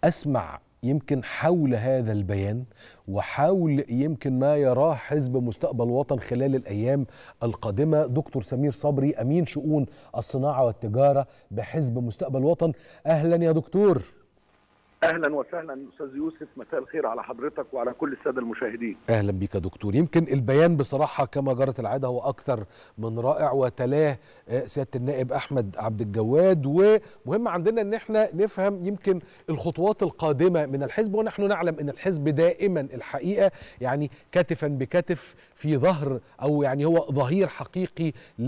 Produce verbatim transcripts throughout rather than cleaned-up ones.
أسمع يمكن حول هذا البيان وحول يمكن ما يراه حزب مستقبل وطن خلال الأيام القادمة. دكتور سمير صبري أمين شؤون الصناعة والتجارة بحزب مستقبل وطن، أهلا يا دكتور. اهلا وسهلا استاذ يوسف، مساء الخير على حضرتك وعلى كل الساده المشاهدين. اهلا بك يا دكتور. يمكن البيان بصراحه كما جرت العاده هو اكثر من رائع، وتلاه سياده النائب احمد عبد الجواد، ومهم عندنا ان احنا نفهم يمكن الخطوات القادمه من الحزب، ونحن نعلم ان الحزب دائما الحقيقه يعني كتفا بكتف في ظهر، او يعني هو ظهير حقيقي ل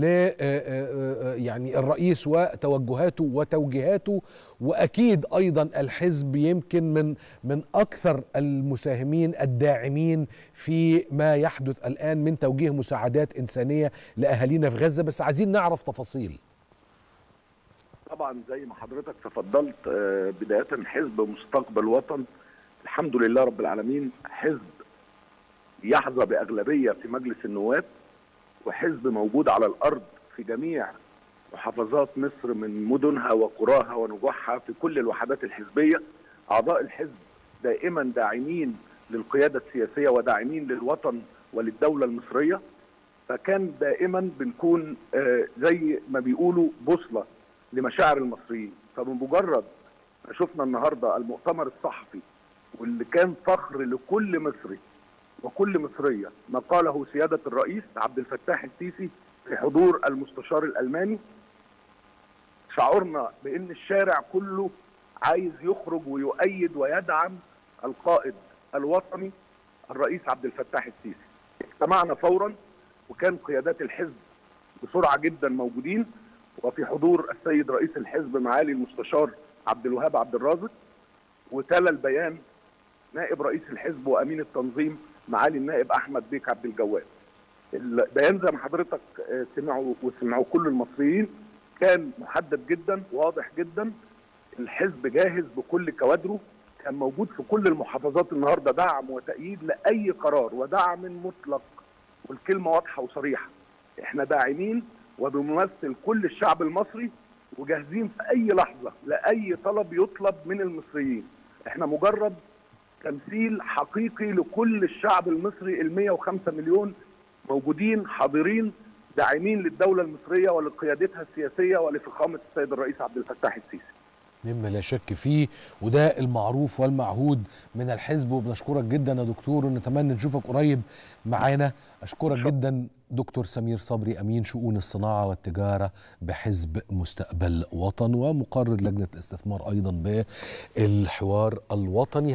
يعني الرئيس وتوجهاته وتوجيهاته، واكيد ايضا الحزب يمكن من من اكثر المساهمين الداعمين في ما يحدث الان من توجيه مساعدات انسانيه لاهالينا في غزه. بس عايزين نعرف تفاصيل. طبعا زي ما حضرتك تفضلت، بدايه حزب مستقبل وطن الحمد لله رب العالمين حزب يحظى باغلبيه في مجلس النواب، وحزب موجود على الارض في جميع محافظات مصر من مدنها وقراها ونجوحها في كل الوحدات الحزبيه. اعضاء الحزب دائما داعمين للقياده السياسيه وداعمين للوطن وللدوله المصريه، فكان دائما بنكون زي ما بيقولوا بوصله لمشاعر المصريين. فبمجرد ما شفنا النهارده المؤتمر الصحفي واللي كان فخر لكل مصري وكل مصريه ما قاله سياده الرئيس عبد الفتاح السيسي في حضور المستشار الالماني، شعرنا بان الشارع كله عايز يخرج ويؤيد ويدعم القائد الوطني الرئيس عبد الفتاح السيسي. اجتمعنا فورا، وكان قيادات الحزب بسرعه جدا موجودين، وفي حضور السيد رئيس الحزب معالي المستشار عبد الوهاب عبد الرازق، وتلا البيان نائب رئيس الحزب وامين التنظيم معالي النائب احمد بيك عبد الجواد. البيان زي ما حضرتك سمعوا وسمعوا كل المصريين كان محدد جدا واضح جدا. الحزب جاهز بكل كوادره، كان موجود في كل المحافظات النهارده دعم وتأييد لأي قرار ودعم مطلق، والكلمة واضحة وصريحة. احنا داعمين وبنمثل كل الشعب المصري وجاهزين في أي لحظة لأي طلب يطلب من المصريين. احنا مجرد تمثيل حقيقي لكل الشعب المصري المية وخمسة مليون موجودين حاضرين داعمين للدولة المصرية ولقيادتها السياسية ولفخامة السيد الرئيس عبد الفتاح السيسي. مما لا شك فيه، وده المعروف والمعهود من الحزب. وبنشكرك جدا يا دكتور، ونتمنى نشوفك قريب معانا. اشكرك جدا دكتور سمير صبري امين شؤون الصناعه والتجاره بحزب مستقبل وطن، ومقرر لجنه الاستثمار ايضا بالحوار الوطني.